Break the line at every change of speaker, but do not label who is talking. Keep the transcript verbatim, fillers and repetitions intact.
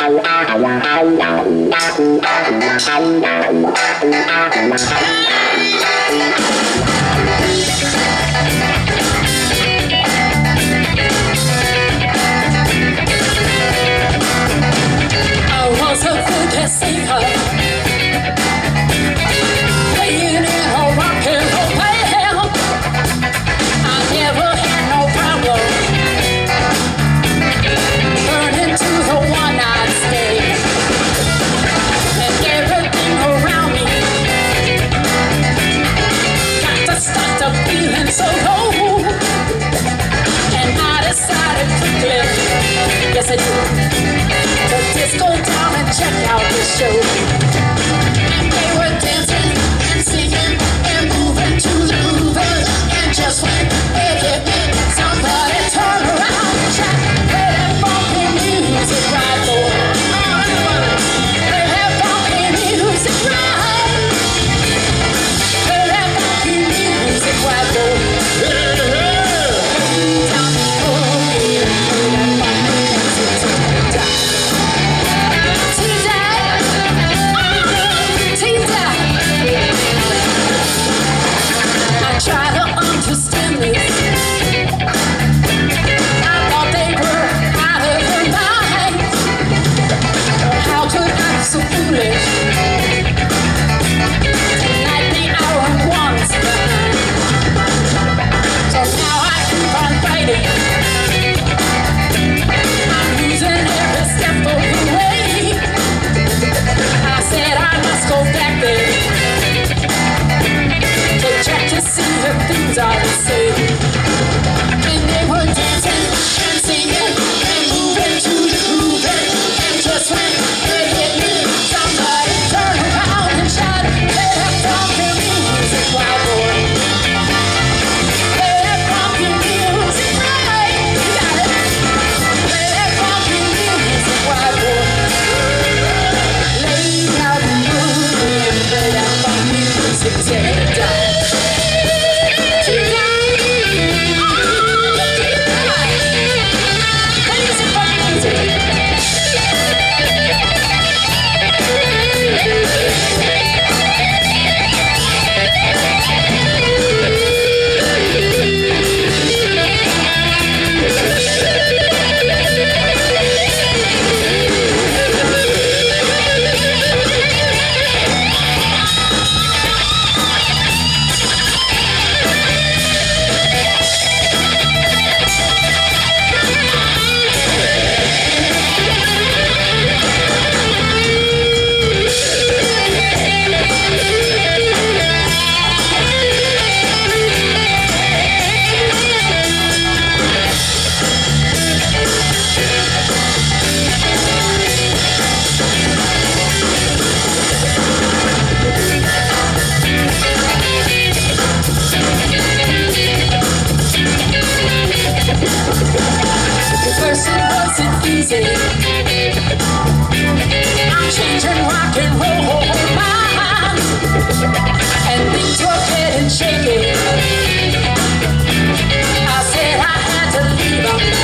was a good singer, playing in a rock and roll band. I never had no problem turning to the one-night stand, and everything around me got to start to feeling so low, and I decided quickly, yes I did, to disco down and check out the show. And they were dancing and singing and moving to the groove. And just when it hit me, somebody turned around and tried to play that funky music right, boy. Play that funky music right. Play that funky music right, boy. Down the road, play that funky music right. Try to understand this. I thought they were out of their minds. How could I be so foolish? Tonight the hour one's behind. So now I keep on fighting. I'm losing every step of the way. I said I must go back there to check to see the things I would say. And they were dancing and singing and moving to the groove. And just when it hit me, somebody turned around and tried to play that funky music, wild boy. Play that funky music right. You got it. Play that funky music, wild boy. Lay out the movie and play that funky music, take it down. I'm changing rock and roll minds, and things were getting shaky. I said I had to leave them.